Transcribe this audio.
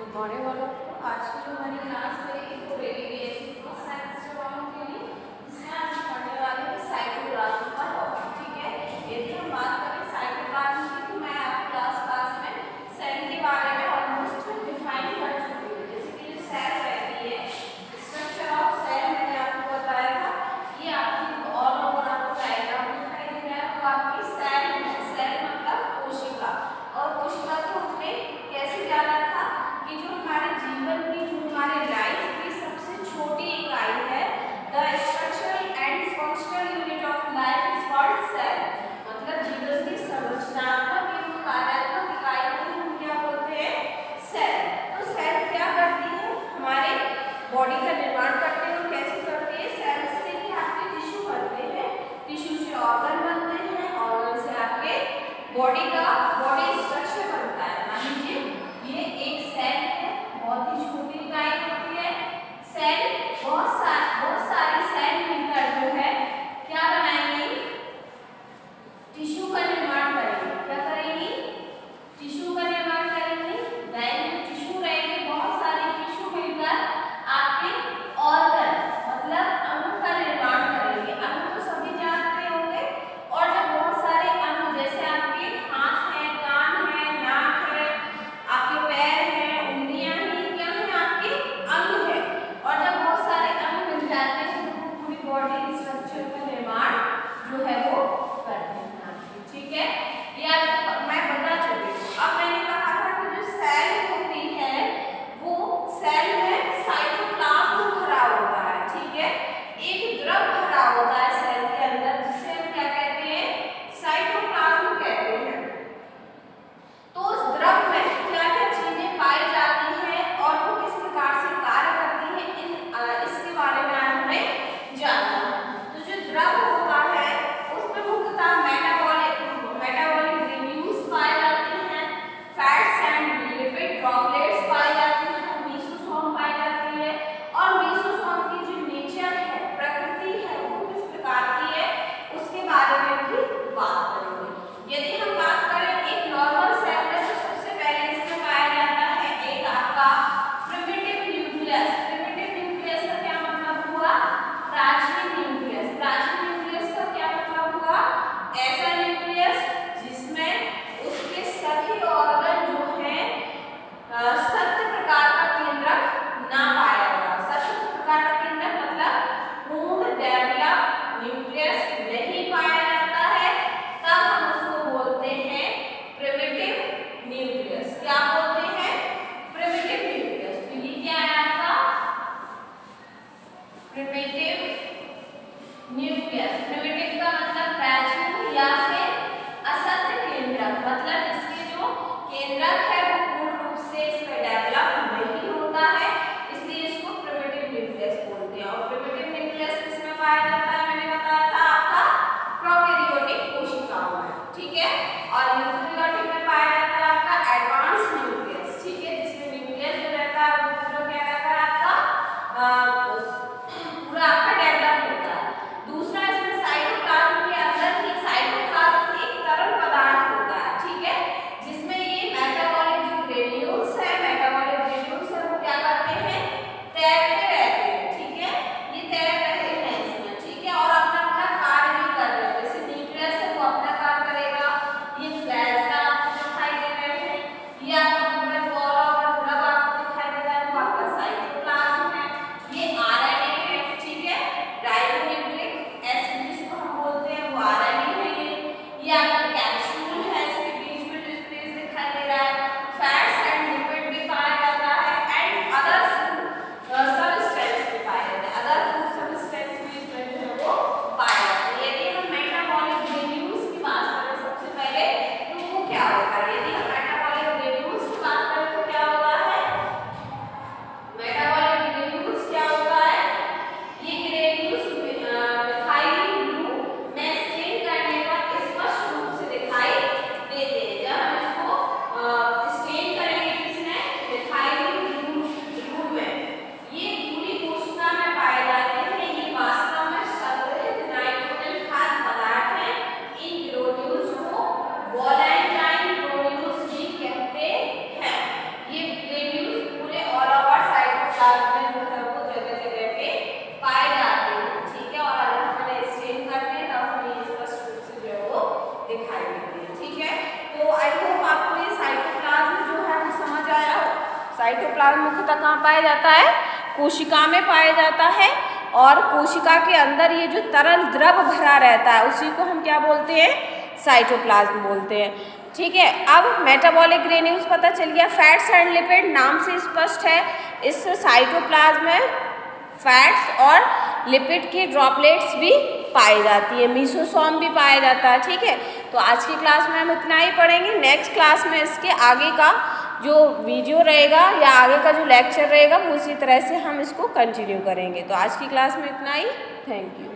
Morning वालों को आज की जो हमारी क्लास रहेगी वो डेली बेसिस को साइंस वालों के लिए, जिसमें आज पढ़ने वाले हैं साइटोप्लाज्म का टॉपिक। ठीक है, यदि हम बात करें साइटोप्लाज्म की तो मैं आपको क्लास में सेल के बारे में ऑलमोस्ट डिफाइन कर चुकी हूँ। जैसे कि जो सेल रहती है, स्ट्रक्चर ऑफ सेल मैंने आपको बताया था। ये आपकी ऑल ओवर आपको डायग्राम दिखाई दे रहा है, तो आपकी सेल है। सेल मतलब कोशिका, और कोशिका को हमने कैसे जाना था कि जो हमारे जीवन की, जो हमारे लाइफ की सबसे छोटी इकाई है, the structural and functional cytoplasm मुख्यतः कहाँ पाया जाता है? कोशिका में पाया जाता है और कोशिका के अंदर ये जो तरल द्रव भरा रहता है उसी को हम क्या बोलते हैं? साइटोप्लाज्म बोलते हैं। ठीक है, अब मेटाबॉलिक ग्रेन्यूल्स पता चल गया। फैट्स एंड लिपिड नाम से स्पष्ट है, इस साइटोप्लाज्म में फैट्स और लिपिड के ड्रॉपलेट्स भी पाई जाती है, मीसोसोम भी पाया जाता है। ठीक है, तो आज की क्लास में हम इतना ही पढ़ेंगे। नेक्स्ट क्लास में इसके आगे का जो वीडियो रहेगा या आगे का जो लेक्चर रहेगा वो उसी तरह से हम इसको कंटिन्यू करेंगे। तो आज की क्लास में इतना ही। Thank you.